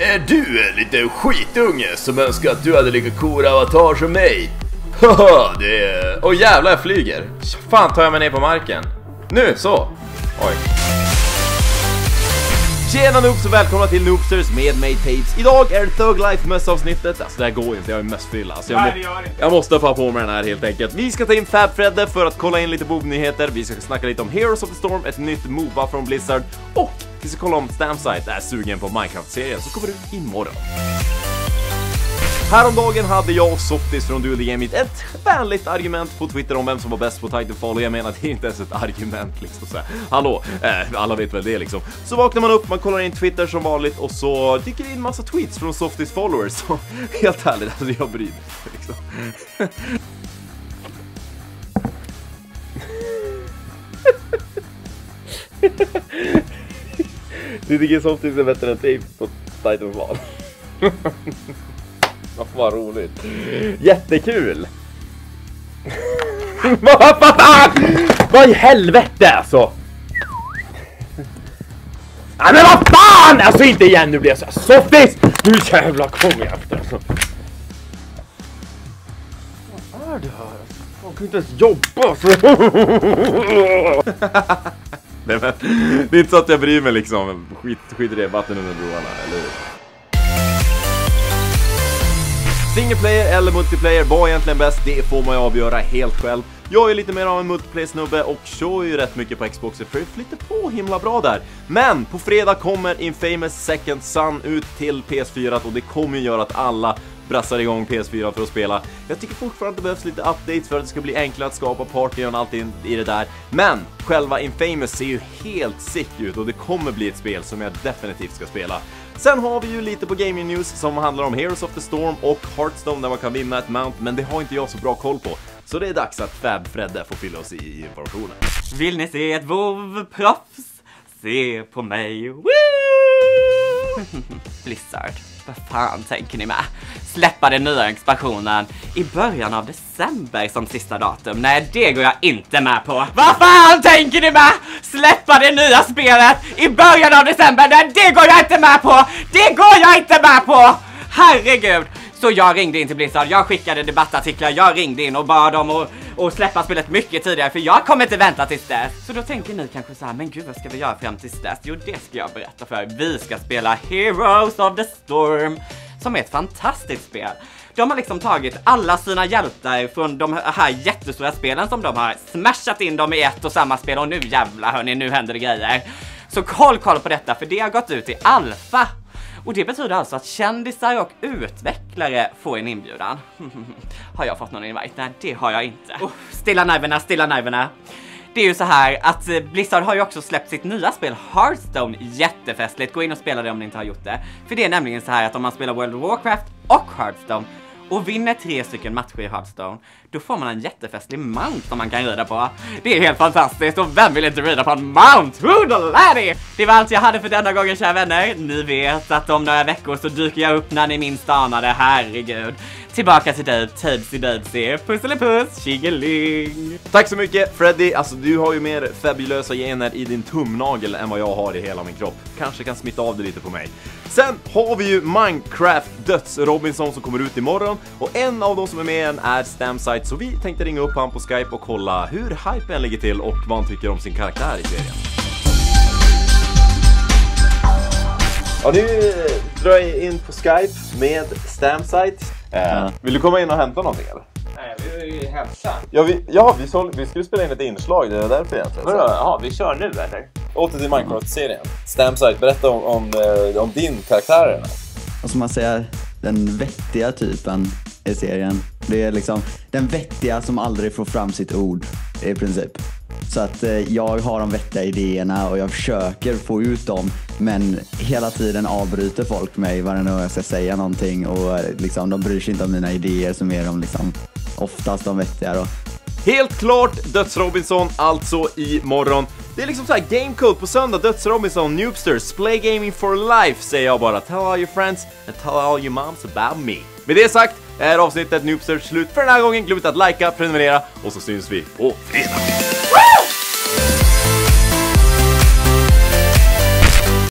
Är du en liten skitunge som önskar att du hade lika cool avatar som mig? Haha, det är... Åh jävlar, jag flyger. Fan, tar jag mig ner på marken. Nu, så. Oj. Tjena noobs och välkomna till Noobsters med mig Tapes. Idag är det Thug Life mössavsnittet. Alltså det här går inte, jag är mössfylla. Alltså, jag måste få på mig den här helt enkelt. Vi ska ta in Fab Fredde för att kolla in lite bobnyheter. Vi ska snacka lite om Heroes of the Storm, ett nytt MOBA från Blizzard. Och vi ska kolla om Stamsite är sugen på Minecraft-serien som kommer ut imorgon. Häromdagen hade jag och Softis från Duel the Gaming ett vänligt argument på Twitter om vem som var bäst på Titanfall. Och jag menar, det är inte ens ett argument liksom så här. Hallå, alla vet väl det liksom. Så vaknar man upp, man kollar in Twitter som vanligt och så dyker det in massa tweets från Softis followers. Så helt ärligt, alltså jag bryr mig liksom. Du tycker Softis är bättre än Tapes på Titanfall. Vad roligt. Jättekul. Vad i helvete alltså. Nej men vad fan. Alltså inte igen, nu blir jag så här. Softis. Nu jävla kom jag efter alltså. Vad är det här? Jag kan inte ens jobba så. Nej, men, det är inte så att jag bryr mig liksom. Skit i det, vatten under broarna, eller hur? Single player eller multiplayer, vad är egentligen bäst? Det får man ju avgöra helt själv. Jag är lite mer av en multiplayer-snubbe och kör ju rätt mycket på Xboxer för det flyter på himla bra där. Men på fredag kommer Infamous Second Son ut till PS4 och det kommer ju göra att alla brassar igång PS4 för att spela. Jag tycker fortfarande att det behövs lite updates för att det ska bli enklare att skapa party och allt i det där. Men själva Infamous ser ju helt sick ut och det kommer bli ett spel som jag definitivt ska spela. Sen har vi ju lite på Gaming News som handlar om Heroes of the Storm och Hearthstone där man kan vinna ett mount, men det har inte jag så bra koll på. Så det är dags att Fab Fredde får fylla oss i informationen. Vill ni se ett WoW-proffs? Se på mig. Woo! Blizzard, vad fan tänker ni med? Släppa den nya expansionen i början av december som sista datum. Nej, det går jag inte med på. Vad fan tänker ni med? Släppa det nya spelet i början av december. Nej, det går jag inte med på. Det går jag inte med på. Herregud. Så jag ringde in till Blizzard, jag skickade debattartiklar, jag ringde in och bad dem att släppa spelet mycket tidigare för jag kommer inte vänta tills dess. Så då tänker ni kanske så här, men gud vad ska vi göra fram tills dess? Jo, det ska jag berätta för er. Vi ska spela Heroes of the Storm som är ett fantastiskt spel. De har liksom tagit alla sina hjältar från de här jättestora spelen som de har smashat in dem i ett och samma spel och nu jävlar hörni, nu händer det grejer. Så koll på detta för det har gått ut i alfa. Och det betyder alltså att kändisar och utvecklare får en inbjudan. Har jag fått någon invite? Nej, det har jag inte. Stilla nerverna. Det är ju så här att Blizzard har ju också släppt sitt nya spel Hearthstone. Jättefestligt, gå in och spela det om ni inte har gjort det. För det är nämligen så här att om man spelar World of Warcraft och Hearthstone och vinner 3 stycken matcher i Hearthstone, då får man en jättefestlig mount som man kan rida på. Det är helt fantastiskt och vem vill inte rida på en mount? Who the laddie? Det var allt jag hade för denna gången, kära vänner. Ni vet att om några veckor så dyker jag upp när ni minst anade, herregud. Tillbaka till dig, Tedzy. Puss, tjingeling. Tack så mycket Freddy, alltså du har ju mer fabulösa gener i din tumnagel än vad jag har i hela min kropp. Kanske kan smitta av det lite på mig. Sen har vi ju Minecraft Döds Robinson som kommer ut imorgon. Och en av de som är med är Stamsite. Så vi tänkte ringa upp han på Skype och kolla hur hypen ligger till och vad han tycker om sin karaktär i serien. Ja, nu drar jag in på Skype med Stamsite. Vill du komma in och hämta någonting eller? Nej, vi vill ju hälsa. Vi skulle spela in ett inslag, det är därför egentligen. Jaha, vi kör nu eller? Åter till Minecraft-serien. Stamsite, berätta om din karaktär. Vad ska man säga, den vettiga typen i serien. Det är liksom den vettiga som aldrig får fram sitt ord i princip. Så att jag har de vettiga idéerna och jag försöker få ut dem, men hela tiden avbryter folk mig varje gång jag ska säga någonting och liksom, de bryr sig inte om mina idéer som är de liksom oftast de vettiga då. Helt klart Döds Robinson alltså imorgon. Det är liksom så här Gamecode på söndag, Döds Robinson, Noobsters, play gaming for life säger jag bara. Tell all your friends and tell all your moms about me. Med det sagt är avsnittet Noobsters slut för den här gången. Glöm inte att likea, prenumerera och så syns vi på fredag.